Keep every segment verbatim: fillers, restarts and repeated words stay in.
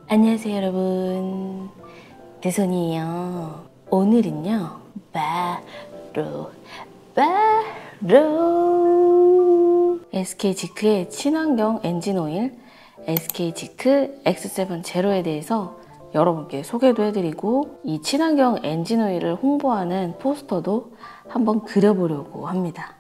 안녕하세요 여러분, 대선이에요. 오늘은요 바로 바로 에스케이지크의 친환경 엔진오일 에스케이지크 엑스 세븐 제로에 대해서 여러분께 소개도 해드리고, 이 친환경 엔진오일을 홍보하는 포스터도 한번 그려보려고 합니다.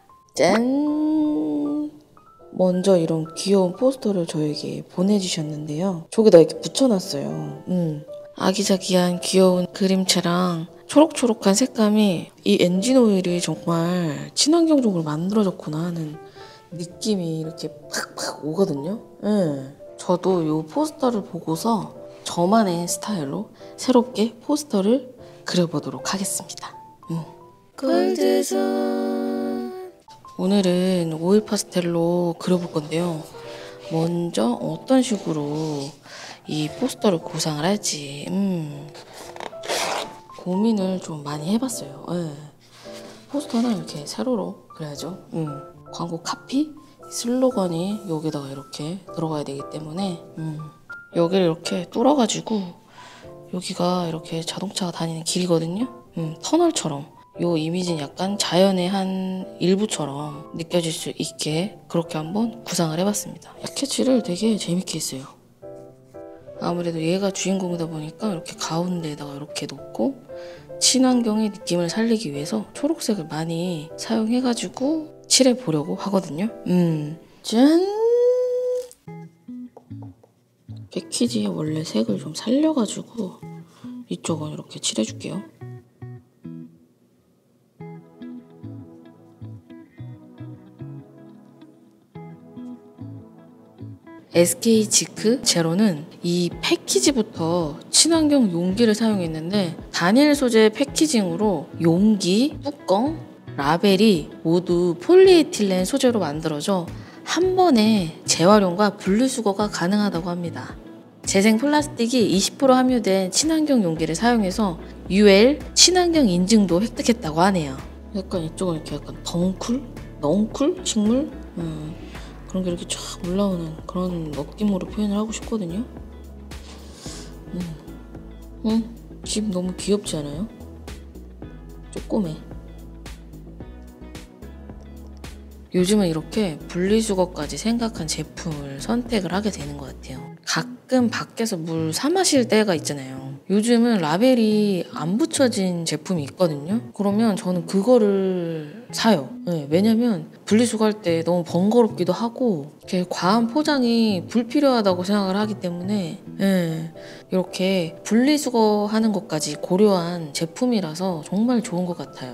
짠! 먼저 이런 귀여운 포스터를 저에게 보내주셨는데요. 저기다 이렇게 붙여놨어요. 음. 아기자기한 귀여운 그림체랑 초록초록한 색감이 이 엔진오일이 정말 친환경적으로 만들어졌구나 하는 느낌이 이렇게 팍팍 오거든요. 네. 저도 이 포스터를 보고서 저만의 스타일로 새롭게 포스터를 그려보도록 하겠습니다. 음. 골드손. 오늘은 오일 파스텔로 그려볼 건데요. 먼저 어떤 식으로 이 포스터를 구상을 할지 음, 고민을 좀 많이 해봤어요. 네. 포스터는 이렇게 세로로 그려야죠. 음. 광고 카피, 슬로건이 여기다가 이렇게 들어가야 되기 때문에 음. 여기를 이렇게 뚫어가지고 여기가 이렇게 자동차가 다니는 길이거든요. 음, 터널처럼. 요 이미지는 약간 자연의 한 일부처럼 느껴질 수 있게 그렇게 한번 구상을 해봤습니다. 스케치를 되게 재밌게 했어요. 아무래도 얘가 주인공이다 보니까 이렇게 가운데에다가 이렇게 놓고 친환경의 느낌을 살리기 위해서 초록색을 많이 사용해가지고 칠해보려고 하거든요. 음, 짠! 패키지에 원래 색을 좀 살려가지고 이쪽은 이렇게 칠해줄게요. 에스케이지크 제로는 이 패키지부터 친환경 용기를 사용했는데, 단일 소재 패키징으로 용기, 뚜껑, 라벨이 모두 폴리에틸렌 소재로 만들어져 한 번에 재활용과 분리수거가 가능하다고 합니다. 재생 플라스틱이 이십 퍼센트 함유된 친환경 용기를 사용해서 유엘 친환경 인증도 획득했다고 하네요. 약간 이쪽은 이렇게 약간 덩쿨? 넝쿨? 식물? 음. 그런 게 이렇게 쫙 올라오는 그런 느낌으로 표현을 하고 싶거든요. 음. 음, 집 너무 귀엽지 않아요? 조그매. 요즘은 이렇게 분리수거까지 생각한 제품을 선택을 하게 되는 것 같아요. 가끔 밖에서 물 사 마실 때가 있잖아요. 요즘은 라벨이 안 붙여진 제품이 있거든요. 그러면 저는 그거를 사요. 네, 왜냐면 분리수거할 때 너무 번거롭기도 하고 이렇게 과한 포장이 불필요하다고 생각을 하기 때문에 네, 이렇게 분리수거하는 것까지 고려한 제품이라서 정말 좋은 것 같아요.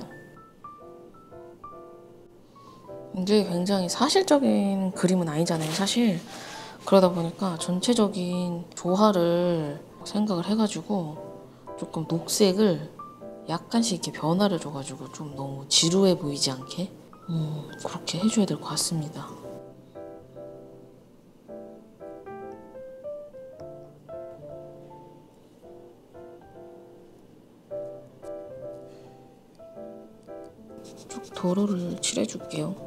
이게 굉장히 사실적인 그림은 아니잖아요, 사실. 그러다 보니까 전체적인 조화를 생각을 해가지고 조금 녹색을 약간씩 이렇게 변화를 줘가지고 좀 너무 지루해 보이지 않게 음, 그렇게 해줘야 될 것 같습니다. 쭉 도로를 칠해줄게요.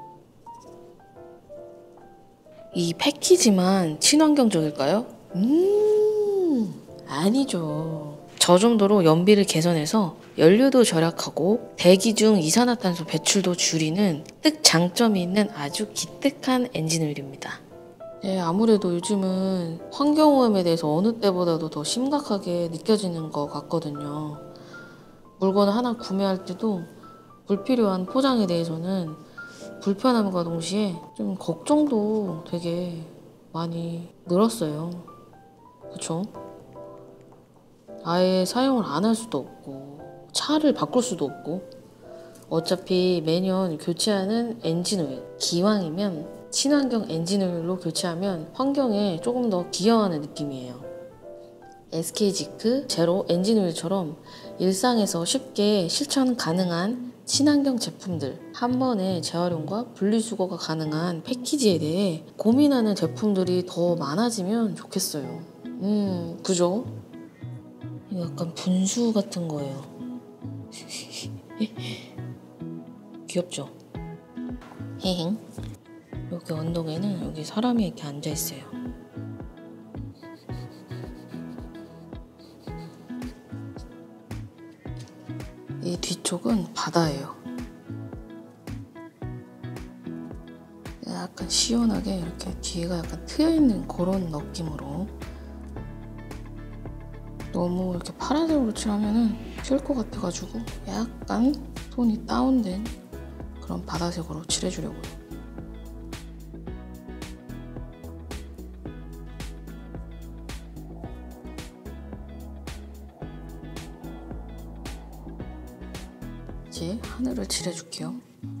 이 패키지만 친환경적일까요? 음, 아니죠. 저 정도로 연비를 개선해서 연료도 절약하고 대기 중 이산화탄소 배출도 줄이는 특 장점이 있는 아주 기특한 엔진오일입니다. 네, 아무래도 요즘은 환경오염에 대해서 어느 때보다도 더 심각하게 느껴지는 것 같거든요. 물건을 하나 구매할 때도 불필요한 포장에 대해서는 불편함과 동시에 좀 걱정도 되게 많이 늘었어요. 그쵸? 아예 사용을 안 할 수도 없고 차를 바꿀 수도 없고 어차피 매년 교체하는 엔진오일, 기왕이면 친환경 엔진오일로 교체하면 환경에 조금 더 기여하는 느낌이에요. 에스케이지크 제로 엔진오일처럼 일상에서 쉽게 실천 가능한 친환경 제품들, 한 번에 재활용과 분리수거가 가능한 패키지에 대해 고민하는 제품들이 더 많아지면 좋겠어요. 음, 그죠? 이거 약간 분수 같은 거예요. 귀엽죠? 헤행. 여기 언덕에는 여기 사람이 이렇게 앉아있어요. 이 뒤쪽은 바다예요. 약간 시원하게 이렇게 뒤에가 약간 트여있는 그런 느낌으로. 너무 이렇게 파란색으로 칠하면은 튈 것 같아가지고 약간 톤이 다운된 그런 바다색으로 칠해주려고요. 이제 하늘을 칠해줄게요.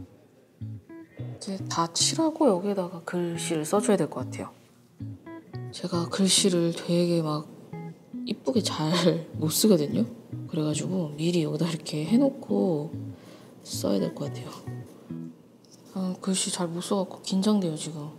이제 다 칠하고 여기에다가 글씨를 써줘야 될 것 같아요. 제가 글씨를 되게 막 이쁘게 잘 못 쓰거든요. 그래가지고 미리 여기다 이렇게 해놓고 써야 될 것 같아요. 아, 글씨 잘 못 써갖고 긴장돼요 지금.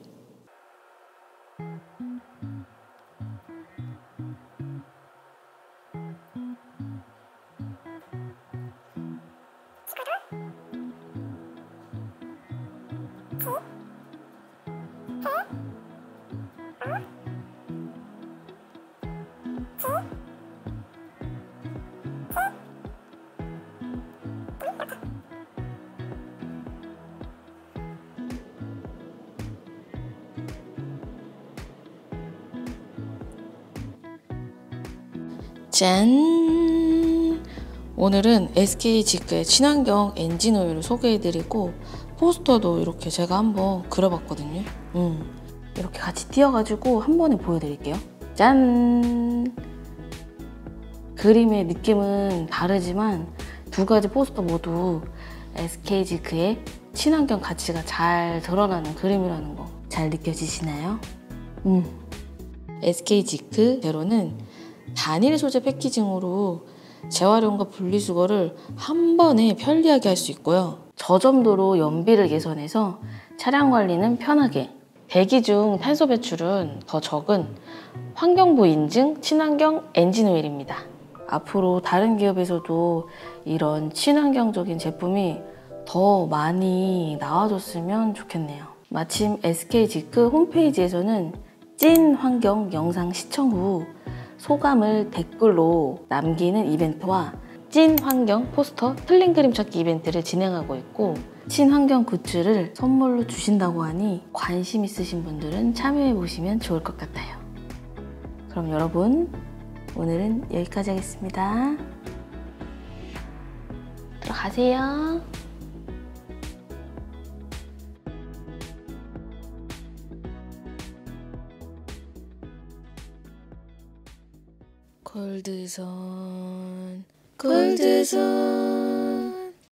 짠! 오늘은 에스케이지크의 친환경 엔진오일을 소개해드리고 포스터도 이렇게 제가 한번 그려봤거든요. 음, 이렇게 같이 띄어가지고 한 번에 보여드릴게요. 짠! 그림의 느낌은 다르지만 두 가지 포스터 모두 에스케이지크의 친환경 가치가 잘 드러나는 그림이라는 거 잘 느껴지시나요? 음. 에스케이지크 제로는 단일 소재 패키징으로 재활용과 분리수거를 한 번에 편리하게 할 수 있고요. 저점도로 연비를 개선해서 차량 관리는 편하게, 대기 중 탄소 배출은 더 적은 환경부 인증 친환경 엔진오일입니다. 앞으로 다른 기업에서도 이런 친환경적인 제품이 더 많이 나와줬으면 좋겠네요. 마침 에스케이지크 홈페이지에서는 찐 환경 영상 시청 후 소감을 댓글로 남기는 이벤트와 찐 환경 포스터 틀린 그림 찾기 이벤트를 진행하고 있고 친환경 굿즈를 선물로 주신다고 하니 관심 있으신 분들은 참여해 보시면 좋을 것 같아요. 그럼 여러분 오늘은 여기까지 하겠습니다. 들어가세요. 골드선 골드선